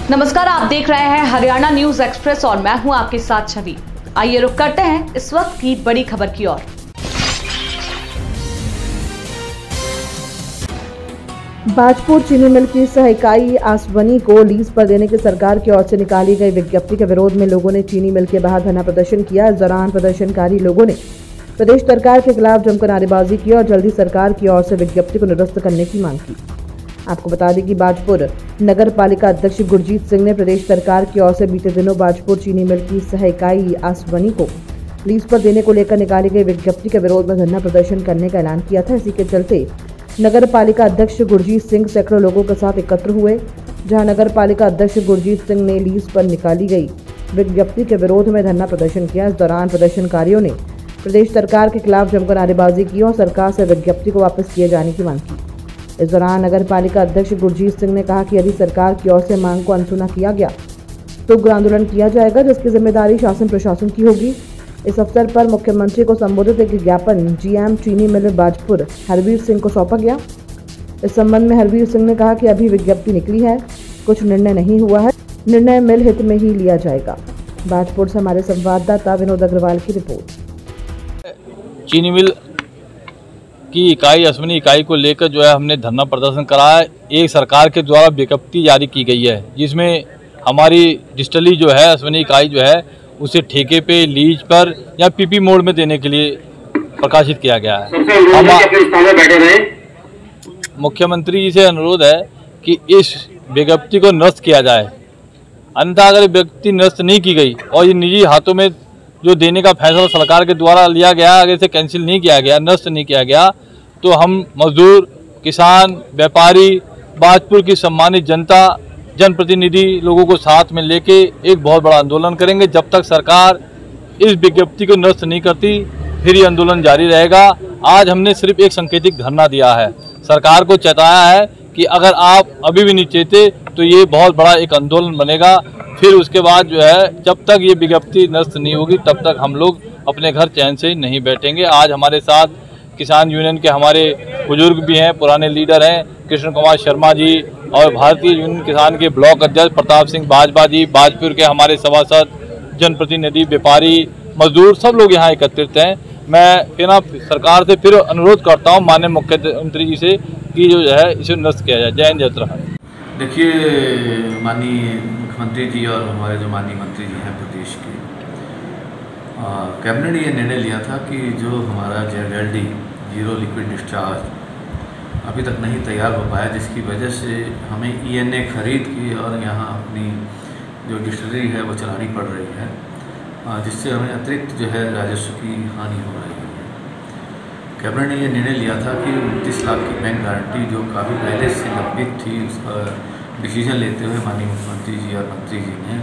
नमस्कार, आप देख रहे हैं हरियाणा न्यूज एक्सप्रेस और मैं हूं आपके साथ छवि। आइए रुक करते हैं इस वक्त की बड़ी खबर की ओर। बाजपुर चीनी मिल की सहइकाई आसवनी को लीज पर देने की सरकार की ओर से निकाली गई विज्ञप्ति के विरोध में लोगों ने चीनी मिल के बाहर धरना प्रदर्शन किया। इस दौरान प्रदर्शनकारी लोगों ने प्रदेश सरकार के खिलाफ जमकर नारेबाजी की और जल्दी सरकार की ओर से विज्ञप्ति को निरस्त करने की मांग की। आपको बता दें कि बाजपुर नगर पालिका अध्यक्ष गुरजीत सिंह ने प्रदेश सरकार की ओर से बीते दिनों बाजपुर चीनी मिल की सहइकाई आसवनी को लीज पर देने को लेकर निकाली गई विज्ञप्ति के विरोध में धरना प्रदर्शन करने का ऐलान किया था। इसी के चलते नगर पालिका अध्यक्ष गुरजीत सिंह सैकड़ों लोगों के साथ एकत्र हुए, जहां नगर पालिका अध्यक्ष गुरजीत सिंह ने लीज पर निकाली गई विज्ञप्ति के विरोध में धरना प्रदर्शन किया। इस दौरान प्रदर्शनकारियों ने प्रदेश सरकार के खिलाफ जमकर नारेबाजी की और सरकार से विज्ञप्ति को वापस किए जाने की मांग की। इस दौरान नगर पालिका अध्यक्ष गुरजीत सिंह ने कहा कि यदि सरकार की ओर से मांग को अनसुना किया गया तो उग्र आंदोलन किया जाएगा, जिसकी जिम्मेदारी शासन प्रशासन की होगी। इस अवसर पर मुख्यमंत्री को संबोधित एक ज्ञापन जीएम चीनी मिल बाजपुर हरवीर सिंह को सौंपा गया। इस संबंध में हरवीर सिंह ने कहा कि अभी विज्ञप्ति निकली है, कुछ निर्णय नहीं हुआ है, निर्णय मिल हित में ही लिया जाएगा। बाजपुर से हमारे संवाददाता विनोद अग्रवाल की रिपोर्ट। चीनी मिल की इकाई अश्विनी इकाई को लेकर जो है हमने धरना प्रदर्शन करा है। एक सरकार के द्वारा विज्ञप्ति जारी की गई है जिसमें हमारी डिस्टिलरी जो है अश्विनी इकाई जो है उसे ठेके पे, लीज पर या पीपी मोड में देने के लिए प्रकाशित किया गया है। मुख्यमंत्री जी से अनुरोध है कि इस विज्ञप्ति को निरस्त किया जाए, अन्यथा अगर विज्ञप्ति निरस्त नहीं की गई और ये निजी हाथों में जो देने का फैसला सरकार के द्वारा लिया गया, अगर इसे कैंसिल नहीं किया गया, निरस्त नहीं किया गया, तो हम मजदूर, किसान, व्यापारी, बाजपुर की सम्मानित जनता, जनप्रतिनिधि लोगों को साथ में लेके एक बहुत बड़ा आंदोलन करेंगे। जब तक सरकार इस विज्ञप्ति को निरस्त नहीं करती फिर ये आंदोलन जारी रहेगा। आज हमने सिर्फ एक सांकेतिक धरना दिया है, सरकार को चेताया है कि अगर आप अभी भी नहीं चेते तो ये बहुत बड़ा एक आंदोलन बनेगा। फिर उसके बाद जो है जब तक ये विज्ञप्ति निरस्त नहीं होगी तब तक हम लोग अपने घर चैन से नहीं बैठेंगे। आज हमारे साथ किसान यूनियन के हमारे बुजुर्ग भी हैं, पुराने लीडर हैं, कृष्ण कुमार शर्मा जी और भारतीय यूनियन किसान के ब्लॉक अध्यक्ष प्रताप सिंह बाजवा जी, बाजपुर के हमारे सभासद, जनप्रतिनिधि, व्यापारी, मजदूर, सब लोग यहाँ एकत्रित हैं। मैं फिर सरकार से फिर अनुरोध करता हूँ माननीय मुख्यमंत्री जी से कि जो है इसे निरस्त किया जाए। जय हिंद, जय उत्तराखंड। देखिए, माननीय मुख्यमंत्री जी और हमारे जो माननीय मंत्री जी हैं प्रदेश के, कैबिनेट ने ये निर्णय लिया था कि जो हमारा ZLD जीरो लिक्विड डिस्चार्ज अभी तक नहीं तैयार हो पाया, जिसकी वजह से हमें ENA खरीद की और यहाँ अपनी जो डिस्टिलरी है वो चलानी पड़ रही है, जिससे हमें अतिरिक्त जो है राजस्व की हानि हो रही है। कैबिनेट ने ये निर्णय लिया था कि 29 लाख की बैंक गारंटी जो काफ़ी पहले से लंबित थी, उसका डिसीजन लेते हुए माननीय मुख्यमंत्री जी और मंत्री जी ने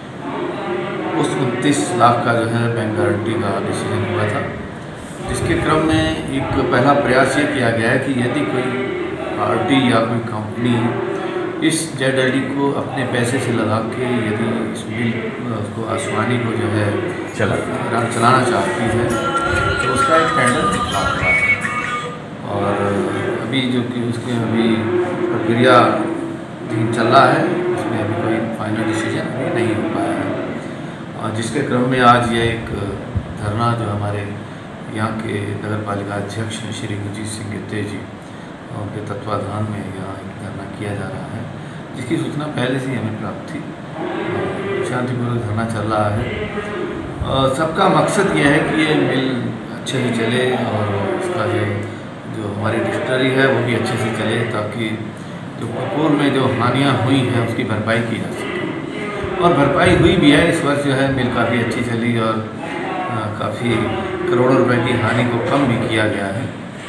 उस 29 लाख का जो है बैंक गारंटी का डिसीजन हुआ था, जिसके क्रम में एक पहला प्रयास ये किया गया है कि यदि कोई पार्टी या कोई कंपनी इस ZLD को अपने पैसे से लगा के यदि इस मिल को आसवानी को जो है चलाना चाहती है तो उसका एक टेंडर निकला हुआ है और अभी जो कि उसकी अभी प्रक्रिया चल रहा है, उसमें अभी कोई फाइनल डिसीजन अभी नहीं हो पाया है। और जिसके क्रम में आज ये एक धरना जो हमारे यहाँ के नगर पालिका अध्यक्ष श्री गुरजीत सिंह गित्ते जी उनके तत्वाधान में यहाँ एक धरना किया जा रहा है, जिसकी सूचना पहले से ही हमें प्राप्त थी। शांतिपूर्वक धरना चल रहा है। सबका मकसद ये है कि ये मिल अच्छे से चले और उसका जो हमारी डिस्टिलरी है वो भी अच्छे से चले, ताकि जो पूर्व में जो हानियाँ हुई हैं उसकी भरपाई की जा सके। और भरपाई हुई भी है। इस वर्ष जो है मिल काफ़ी अच्छी चली और काफ़ी करोड़ों रुपए की हानि को कम भी किया गया है।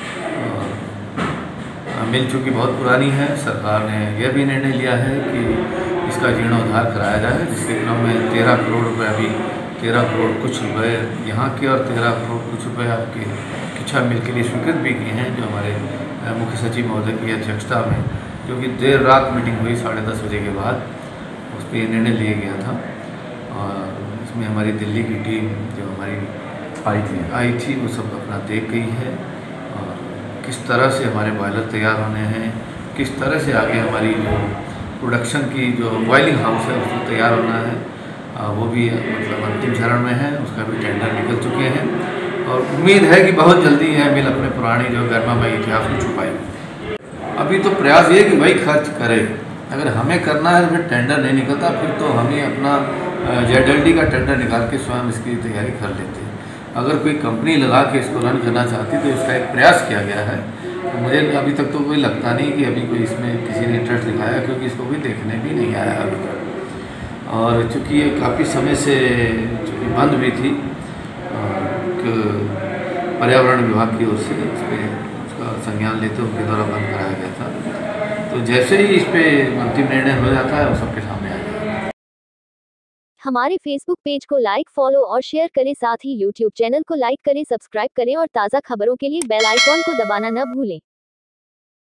मिल चूँकि बहुत पुरानी है, सरकार ने यह भी निर्णय लिया है कि इसका जीर्णोद्धार कराया जाए, जिसके क्रम में 13 करोड़ रुपए अभी 13 करोड़ कुछ रुपए यहाँ के और 13 करोड़ कुछ रुपए आपके किच्छा मिल के लिए स्वीकृत भी किए हैं, जो हमारे मुख्य सचिव महोदय की अध्यक्षता में जो कि देर रात मीटिंग हुई 10:30 बजे के बाद, उस पर निर्णय लिया गया था। और इसमें हमारी दिल्ली की टीम जो हमारी आई थी वो सब अपना देख गई है और किस तरह से हमारे बॉयलर तैयार होने हैं, किस तरह से आगे हमारी जो प्रोडक्शन की जो बॉयलिंग हाउस है उसको तैयार होना है, वो भी मतलब अंतिम चरण में है, उसका भी टेंडर निकल चुके हैं और उम्मीद है कि बहुत जल्दी यह मिल अपने पुरानी जो गरिमामय इतिहास को छुपाएगी। अभी तो प्रयास ये कि वही खर्च करे, अगर हमें करना है तो फिर टेंडर नहीं निकलता, फिर तो हम ही अपना ZLD का टेंडर निकाल के स्वयं इसकी तैयारी कर लेते हैं। अगर कोई कंपनी लगा के इसको रन करना चाहती तो इसका एक प्रयास किया गया है, तो मुझे अभी तक तो कोई लगता नहीं कि अभी कोई इसमें किसी ने इंटरेस्ट दिखाया, क्योंकि इसको कोई देखने भी नहीं आया अभी तक। और चूँकि ये काफ़ी समय से चूँकि बंद भी थी, पर्यावरण विभाग की ओर से इस पर उसका संज्ञान लेते उनके द्वारा बंद कराया गया था, तो जैसे ही इस पर अंतिम निर्णय हो जाता है वो सबके सामने आ जाएगा। हमारे फेसबुक पेज को लाइक, फॉलो और शेयर करें, साथ ही यूट्यूब चैनल को लाइक करें, सब्सक्राइब करें और ताज़ा खबरों के लिए बेल आइकॉन को दबाना न भूलें।